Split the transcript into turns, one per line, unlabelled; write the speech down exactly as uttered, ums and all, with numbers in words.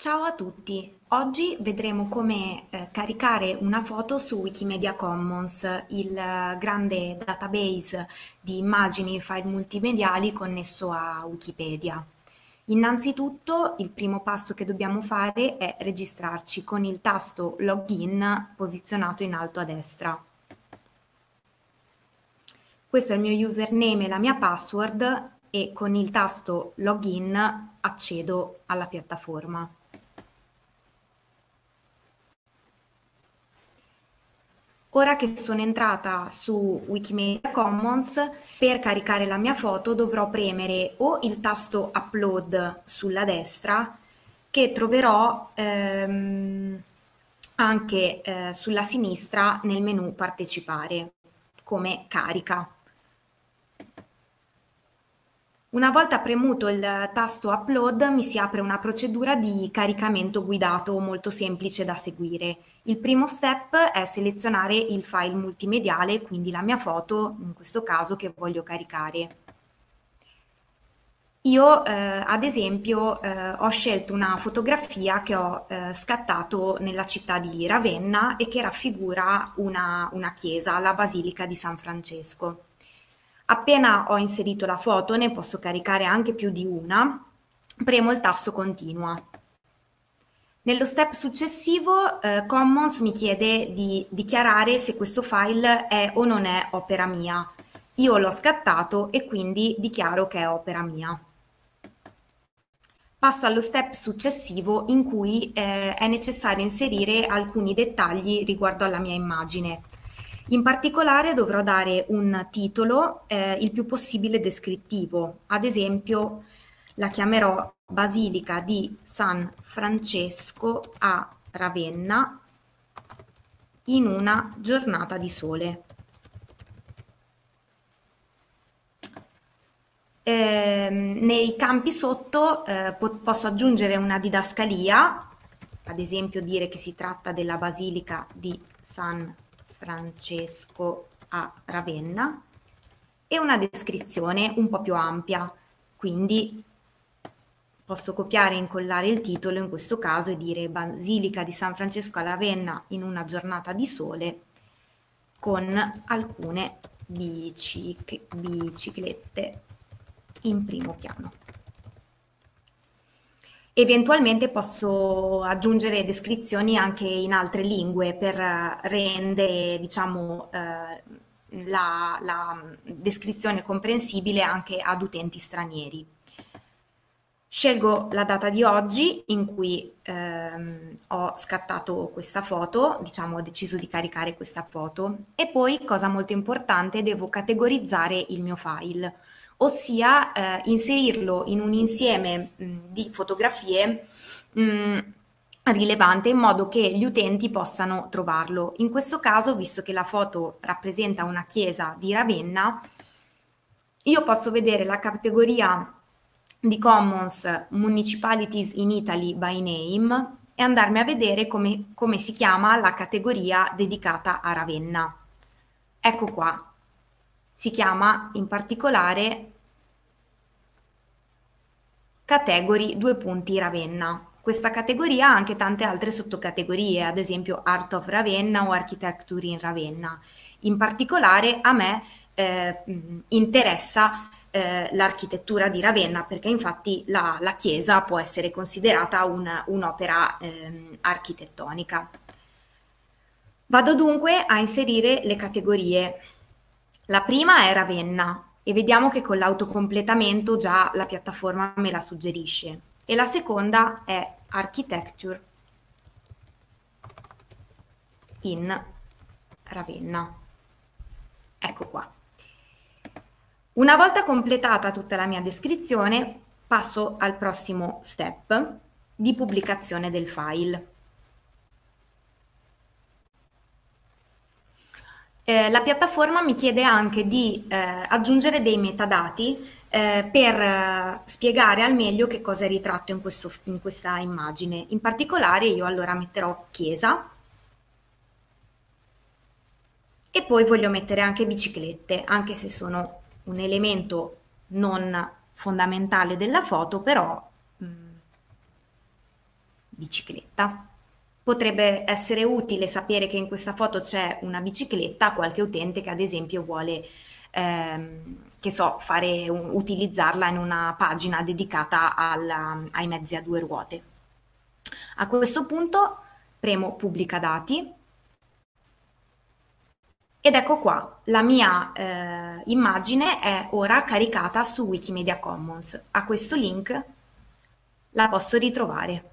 Ciao a tutti, oggi vedremo come eh, caricare una foto su Wikimedia Commons, il eh, grande database di immagini e file multimediali connesso a Wikipedia. Innanzitutto, il primo passo che dobbiamo fare è registrarci con il tasto Login posizionato in alto a destra. Questo è il mio username e la mia password e con il tasto Login accedo alla piattaforma. Ora che sono entrata su Wikimedia Commons, per caricare la mia foto dovrò premere o il tasto Upload sulla destra, che troverò ehm, anche eh, sulla sinistra nel menu Partecipare, come carica. Una volta premuto il tasto Upload mi si apre una procedura di caricamento guidato molto semplice da seguire. Il primo step è selezionare il file multimediale, quindi la mia foto, in questo caso, che voglio caricare. Io, eh, ad esempio, eh, ho scelto una fotografia che ho eh, scattato nella città di Ravenna e che raffigura una, una chiesa, la Basilica di San Francesco. Appena ho inserito la foto, ne posso caricare anche più di una, premo il tasto Continua. Nello step successivo, eh, Commons mi chiede di dichiarare se questo file è o non è opera mia. Io l'ho scattato e quindi dichiaro che è opera mia. Passo allo step successivo in cui eh, è necessario inserire alcuni dettagli riguardo alla mia immagine. In particolare dovrò dare un titolo eh, il più possibile descrittivo, ad esempio la chiamerò Basilica di San Francesco a Ravenna in una giornata di sole. Eh, nei campi sotto eh, po- posso aggiungere una didascalia, ad esempio dire che si tratta della Basilica di San Francesco a Ravenna e una descrizione un po' più ampia, quindi posso copiare e incollare il titolo in questo caso e dire Basilica di San Francesco a Ravenna in una giornata di sole con alcune bicic- biciclette in primo piano. Eventualmente posso aggiungere descrizioni anche in altre lingue per rendere, diciamo, eh, la, la descrizione comprensibile anche ad utenti stranieri. Scelgo la data di oggi in cui ehm, ho scattato questa foto, diciamo ho deciso di caricare questa foto e poi, cosa molto importante, devo categorizzare il mio file, ossia eh, inserirlo in un insieme mh, di fotografie mh, rilevante in modo che gli utenti possano trovarlo. In questo caso, visto che la foto rappresenta una chiesa di Ravenna, io posso vedere la categoria di Commons Municipalities in Italy by Name e andarmi a vedere come, come si chiama la categoria dedicata a Ravenna. Ecco qua, si chiama in particolare Category due punti Ravenna. Questa categoria ha anche tante altre sottocategorie, ad esempio Art of Ravenna o Architecture in Ravenna. In particolare a me eh, interessa eh, l'architettura di Ravenna perché infatti la, la chiesa può essere considerata un, un'opera ehm, architettonica. Vado dunque a inserire le categorie. La prima è Ravenna e vediamo che con l'autocompletamento già la piattaforma me la suggerisce. E la seconda è Architecture in Ravenna. Ecco qua. Una volta completata tutta la mia descrizione, passo al prossimo step di pubblicazione del file. Eh, la piattaforma mi chiede anche di eh, aggiungere dei metadati eh, per eh, spiegare al meglio che cosa è ritratto in, questo, in questa immagine. In particolare io allora metterò chiesa e poi voglio mettere anche biciclette, anche se sono un elemento non fondamentale della foto, però mh, bicicletta. Potrebbe essere utile sapere che in questa foto c'è una bicicletta a qualche utente che ad esempio vuole, ehm, che so, fare un- utilizzarla in una pagina dedicata alla- ai mezzi a due ruote. A questo punto premo pubblica dati ed ecco qua, la mia eh, immagine è ora caricata su Wikimedia Commons. A questo link la posso ritrovare.